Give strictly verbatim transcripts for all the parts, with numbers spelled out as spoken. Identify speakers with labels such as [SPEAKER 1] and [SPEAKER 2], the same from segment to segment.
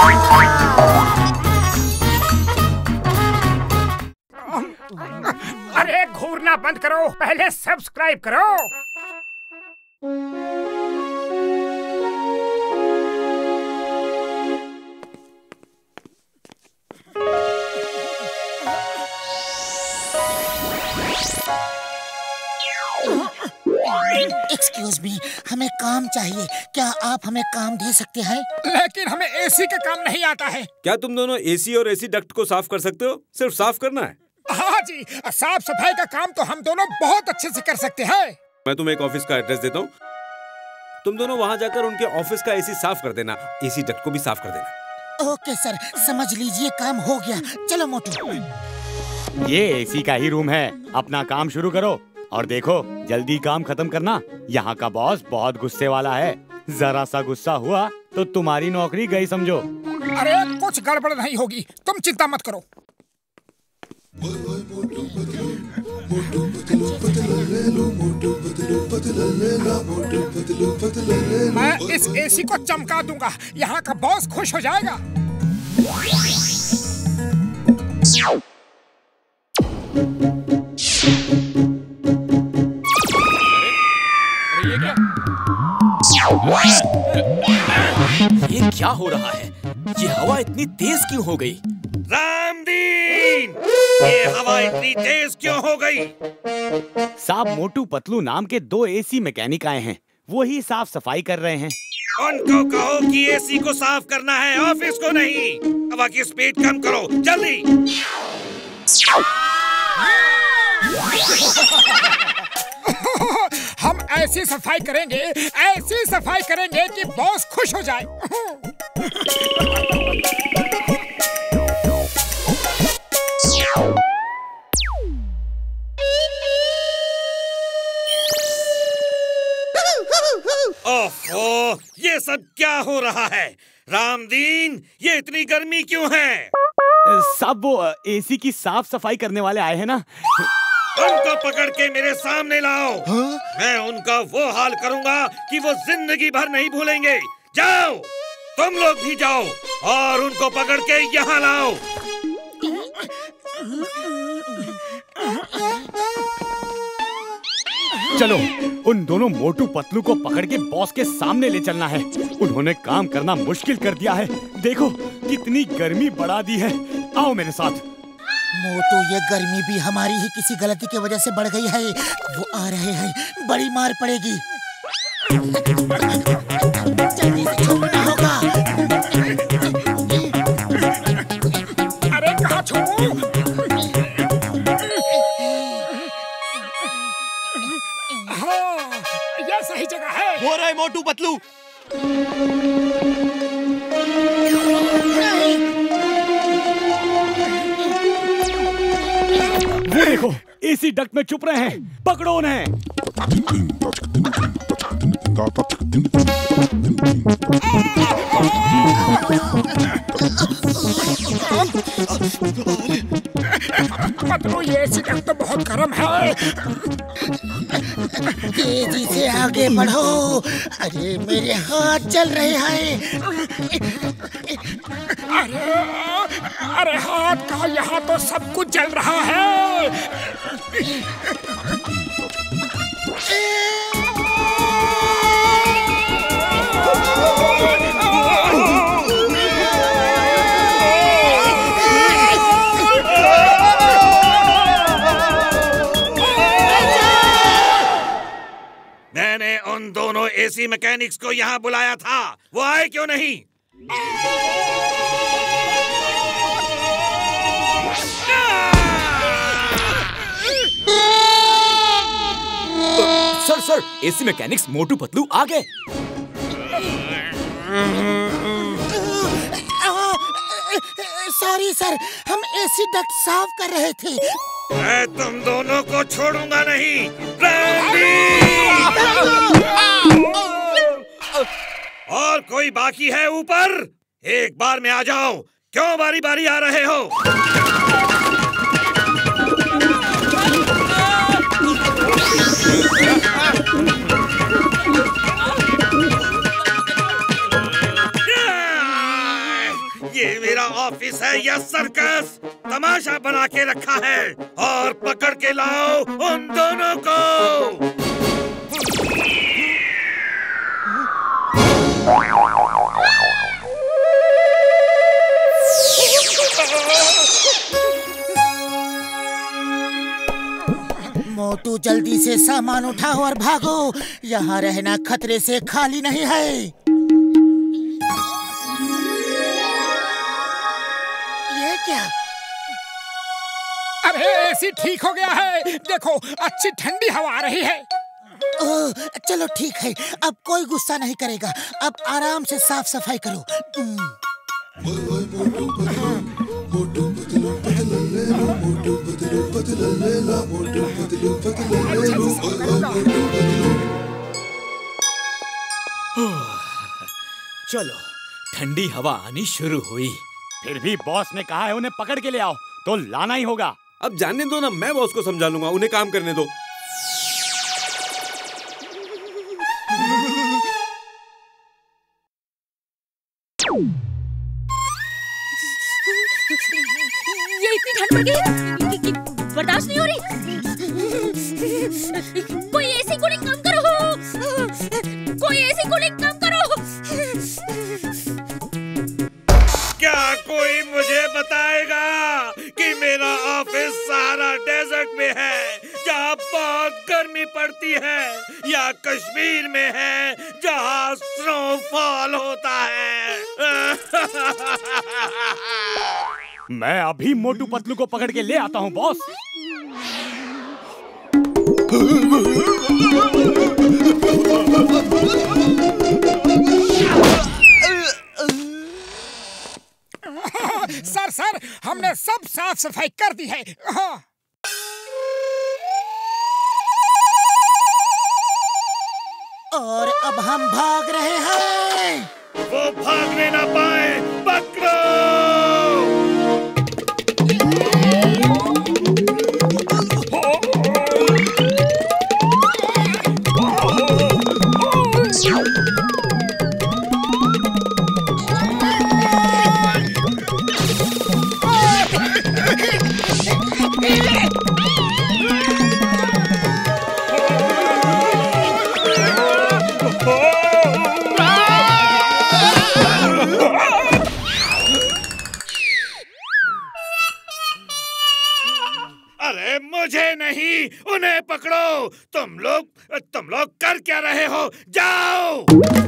[SPEAKER 1] अरे घूरना बंद करो, पहले सब्सक्राइब करो।
[SPEAKER 2] एक्सक्यूज मी, हमें काम चाहिए, क्या आप हमें काम दे सकते हैं?
[SPEAKER 1] लेकिन हमें एसी का काम नहीं आता है।
[SPEAKER 3] क्या तुम दोनों एसी और एसी डक्ट को साफ कर सकते हो? सिर्फ साफ करना है।
[SPEAKER 1] हाँ जी, साफ सफाई का काम तो हम दोनों बहुत अच्छे से कर सकते हैं।
[SPEAKER 3] मैं तुम्हें एक ऑफिस का एड्रेस देता हूँ, तुम दोनों वहाँ जाकर उनके ऑफिस का एसी साफ कर देना, एसी डक्ट को भी साफ कर देना।
[SPEAKER 2] ओके सर, समझ लीजिए काम हो गया। चलो मोटू।
[SPEAKER 4] ये एसी का ही रूम है, अपना काम शुरू करो और देखो जल्दी काम खत्म करना। यहाँ का बॉस बहुत गुस्से वाला है, जरा सा गुस्सा हुआ तो तुम्हारी नौकरी गई समझो।
[SPEAKER 1] अरे कुछ गड़बड़ नहीं होगी, तुम चिंता मत करो। मैं इस एसी को चमका दूंगा, यहाँ का बॉस खुश हो जाएगा।
[SPEAKER 5] ये क्या? ये क्या हो रहा है? ये हवा इतनी तेज क्यों हो गई?
[SPEAKER 6] रामदीन, ये हवा इतनी तेज क्यों हो गई?
[SPEAKER 4] साहब मोटू पतलू नाम के दो एसी मैकेनिक आए हैं, वो ही साफ सफाई कर रहे हैं।
[SPEAKER 6] उनको कहो कि एसी को साफ करना है, ऑफिस को नहीं। हवा की स्पीड कम करो, जल्दी।
[SPEAKER 1] हम ऐसी सफाई करेंगे, ऐसी सफाई करेंगे कि बॉस खुश हो जाए।
[SPEAKER 6] ओफो, ये सब क्या हो रहा है? रामदीन, ये इतनी गर्मी क्यों है?
[SPEAKER 4] सब वो एसी की साफ सफाई करने वाले आए हैं ना।
[SPEAKER 6] उनको पकड़ के मेरे सामने लाओ। हाँ? मैं उनका वो हाल करूंगा कि वो जिंदगी भर नहीं भूलेंगे। जाओ, तुम लोग भी जाओ और उनको पकड़ के यहाँ लाओ।
[SPEAKER 4] चलो, उन दोनों मोटू पतलू को पकड़ के बॉस के सामने ले चलना है। उन्होंने काम करना मुश्किल कर दिया है, देखो कितनी गर्मी बढ़ा दी है। आओ मेरे साथ।
[SPEAKER 2] मोटू, ये गर्मी भी हमारी ही किसी गलती की वजह से बढ़ गई है। वो आ रहे हैं, बड़ी मार पड़ेगी। जल्दी से छोड़ना होगा।
[SPEAKER 1] अरे कहाँ छोड़ूं? हाँ, ये सही जगह है।
[SPEAKER 5] हो रहा है मोटू पतलू।
[SPEAKER 4] वो देखो, एसी डक्ट में छुप रहे हैं, पकड़ो उन्हें।
[SPEAKER 1] पतलू, ये एसी डक्ट तो बहुत गर्म है।
[SPEAKER 2] तेजी से आगे बढ़ो। अरे मेरे हाथ चल रहे हैं।
[SPEAKER 1] अरे अरे हाथ का, यहाँ तो सब कुछ जल रहा है।
[SPEAKER 6] मैंने उन दोनों एसी मैकेनिक्स को यहाँ बुलाया था, वो आए क्यों नहीं?
[SPEAKER 5] Sir sir, AC mechanics Motu Patlu आ गए।
[SPEAKER 2] सॉरी सर, हम एसी डक्ट साफ कर रहे थे।
[SPEAKER 6] मैं तुम दोनों को छोड़ूंगा नहीं। और कोई बाकी है ऊपर? एक बार में आ जाओ, क्यों बारी बारी आ रहे हो? ये मेरा ऑफिस है या सर्कस? तमाशा बना के रखा है और पकड़ के लाओ उन दोनों को।
[SPEAKER 2] मोटू जल्दी से सामान उठाओ और भागो, यहाँ रहना खतरे से खाली नहीं है। ये क्या?
[SPEAKER 1] अरे एसी ठीक हो गया है, देखो अच्छी ठंडी हवा आ रही है।
[SPEAKER 2] ओह, चलो ठीक है, अब कोई गुस्सा नहीं करेगा। अब आराम से साफ सफाई करो।
[SPEAKER 5] चलो, ठंडी हवा आनी शुरू हुई।
[SPEAKER 4] फिर भी बॉस ने कहा है उन्हें पकड़ के ले आओ, तो लाना ही होगा।
[SPEAKER 3] अब जानने दो ना, मैं बॉस को समझा लूंगा, उन्हें काम करने दो।
[SPEAKER 7] ये इतनी ठंड पड़ गई कि बर्दाश्त नहीं हो रही। कोई एसी कूलिंग कम करो, कोई एसी कूलिंग कम करो।
[SPEAKER 6] क्या कोई मुझे बताएगा कि मेरा ऑफिस सहारा डेजर्ट में है जहाँ बहुत गर्मी पड़ती है, या कश्मीर में है जहाँ स्नोफॉल होता है?
[SPEAKER 4] मैं अभी मोटू पतलू को पकड़ के ले आता हूँ बॉस।
[SPEAKER 1] सर सर हमने सब साफ सफाई कर दी है। हाँ।
[SPEAKER 2] और अब हम भाग रहे हैं।
[SPEAKER 6] वो भागने ना पाए, पकड़ो। अरे मुझे नहीं, उन्हें पकड़ो। तुम लोग तुम लोग कर क्या रहे हो? जाओ।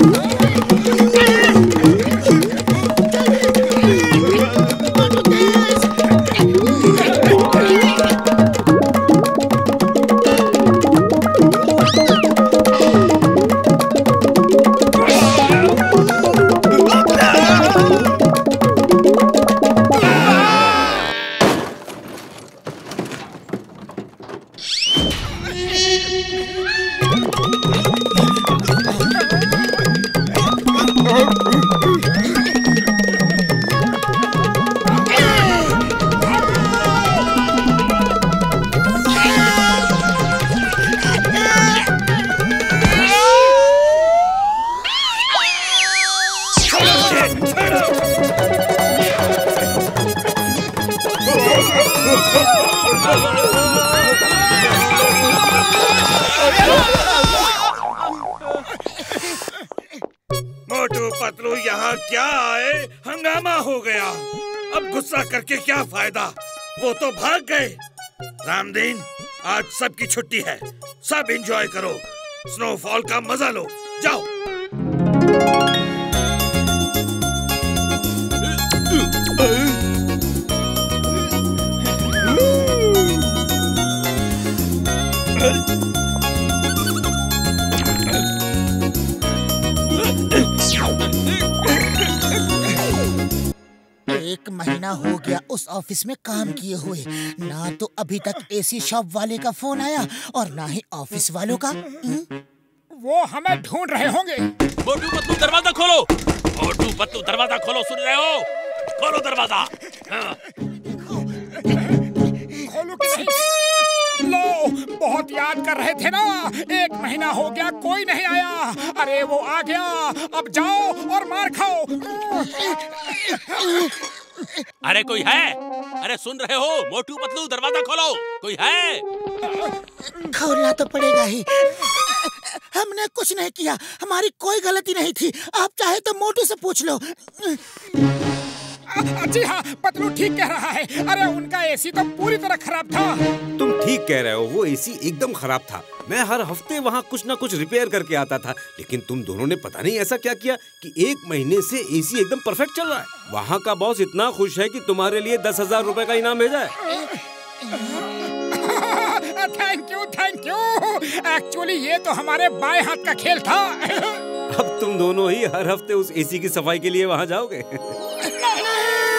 [SPEAKER 6] मोटू पतलू यहाँ क्या आए? हंगामा हो गया। अब गुस्सा करके क्या फायदा, वो तो भाग गए। रामदीन, आज सबकी छुट्टी है, सब एंजॉय करो, स्नोफॉल का मजा लो। जाओ।
[SPEAKER 2] एक महीना हो गया उस ऑफिस में काम किए हुए, ना तो अभी तक एसी शॉप वाले का फोन आया और ना ही ऑफिस वालों का। हुँ?
[SPEAKER 1] वो हमें ढूंढ रहे होंगे।
[SPEAKER 5] मोटू पतलू दरवाजा खोलो, मोटू पतलू दरवाजा खोलो, सुन रहे हो? खोलो दरवाजा। हाँ।
[SPEAKER 1] खोलो कि नहीं? लो, बहुत याद कर रहे थे ना, एक महीना हो गया कोई नहीं आया। अरे वो आ गया, अब जाओ और मार खाओ।
[SPEAKER 5] अरे कोई है? अरे सुन रहे हो? मोटू पतलू दरवाजा खोलो, कोई है?
[SPEAKER 2] खोलना तो पड़ेगा ही। हमने कुछ नहीं किया, हमारी कोई गलती नहीं थी। आप चाहे तो मोटू से पूछ लो।
[SPEAKER 1] जी हाँ, पतलू ठीक कह रहा है। अरे उनका एसी तो पूरी तरह खराब था।
[SPEAKER 3] तुम ठीक कह रहे हो, वो एसी एकदम खराब था। मैं हर हफ्ते वहाँ कुछ ना कुछ रिपेयर करके आता था, लेकिन तुम दोनों ने पता नहीं ऐसा क्या किया कि एक महीने से एसी एकदम परफेक्ट चल रहा है। वहाँ का बॉस इतना खुश है कि तुम्हारे लिए दस हजार रुपए का इनाम भेजा है।
[SPEAKER 1] Thank you, thank you. Actually ये तो हमारे बाएं हाथ का खेल था।
[SPEAKER 3] अब तुम दोनों ही हर हफ्ते उस एसी की सफाई के लिए वहाँ जाओगे।